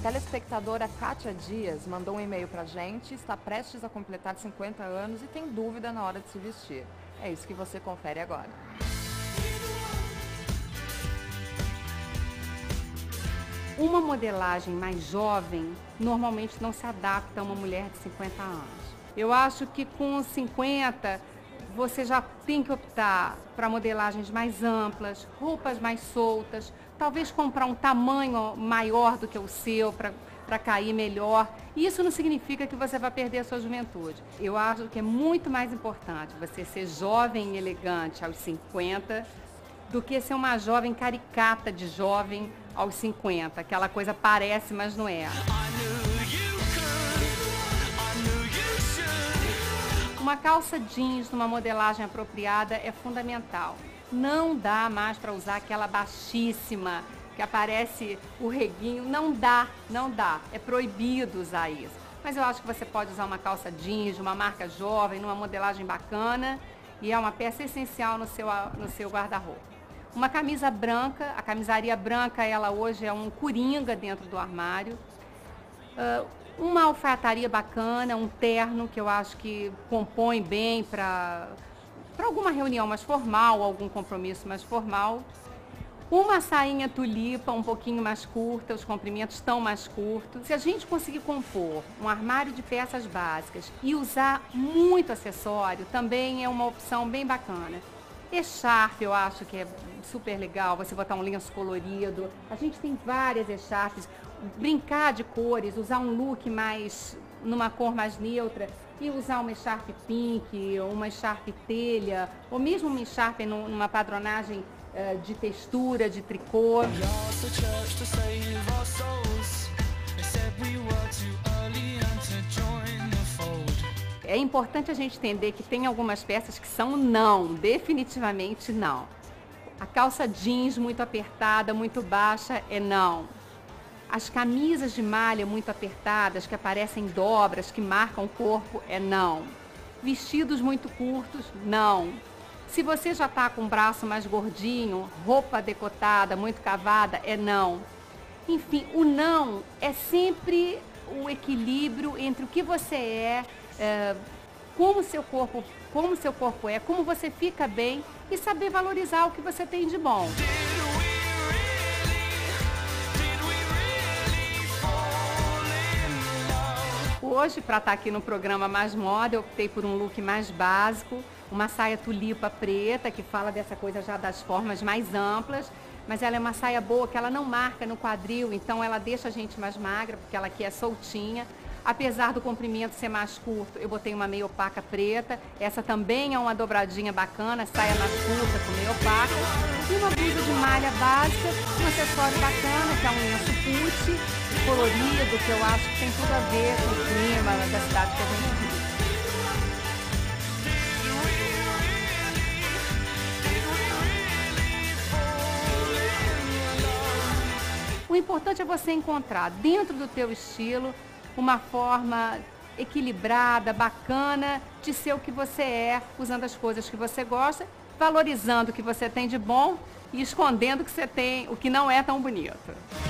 telespectadora Kátia Dias mandou um e-mail pra gente, está prestes a completar 50 anos e tem dúvida na hora de se vestir. É isso que você confere agora. Uma modelagem mais jovem normalmente não se adapta a uma mulher de 50 anos. Eu acho que com 50 você já tem que optar para modelagens mais amplas, roupas mais soltas, talvez comprar um tamanho maior do que o seu para cair melhor. Isso não significa que você vai perder a sua juventude. Eu acho que é muito mais importante você ser jovem e elegante aos 50 do que ser uma jovem caricata de jovem aos 50. Aquela coisa parece, mas não é. Uma calça jeans numa modelagem apropriada é fundamental. Não dá mais para usar aquela baixíssima que aparece o reguinho. Não dá. É proibido usar isso. Mas eu acho que você pode usar uma calça jeans de uma marca jovem, numa modelagem bacana, e é uma peça essencial no seu guarda-roupa. Uma camisa branca, a camisaria branca, ela hoje é um coringa dentro do armário. Uma alfaiataria bacana, um terno que eu acho que compõe bem para alguma reunião mais formal, algum compromisso mais formal. Uma sainha tulipa um pouquinho mais curta, os comprimentos estão mais curtos. Se a gente conseguir compor um armário de peças básicas e usar muito acessório, também é uma opção bem bacana. Echarpe eu acho que é super legal, você botar um lenço colorido. A gente tem várias echarpes. Brincar de cores, usar um look numa cor mais neutra e usar uma echarpe pink, ou uma echarpe telha, ou mesmo uma echarpe numa padronagem de textura, de tricô. É importante a gente entender que tem algumas peças que são não, definitivamente não. A calça jeans muito apertada, muito baixa é não. As camisas de malha muito apertadas, que aparecem dobras, que marcam o corpo, é não. Vestidos muito curtos, não. Se você já está com o braço mais gordinho, roupa decotada, muito cavada, é não. Enfim, o não é sempre o equilíbrio entre o que você como seu corpo é, como você fica bem e saber valorizar o que você tem de bom. Hoje, para estar aqui no programa Mais Moda, eu optei por um look mais básico, uma saia tulipa preta, que fala dessa coisa já das formas mais amplas, mas ela é uma saia boa, que ela não marca no quadril, então ela deixa a gente mais magra, porque ela aqui é soltinha. Apesar do comprimento ser mais curto, eu botei uma meia opaca preta. Essa também é uma dobradinha bacana, saia mais curta com meia opaca. E uma blusa de malha básica, um acessório bacana, que é um lenço puti, colorido, que eu acho que tem tudo a ver com o clima da cidade que a gente vive. O importante é você encontrar dentro do teu estilo uma forma equilibrada, bacana de ser o que você é, usando as coisas que você gosta, valorizando o que você tem de bom e escondendo o que você tem, o que não é tão bonito.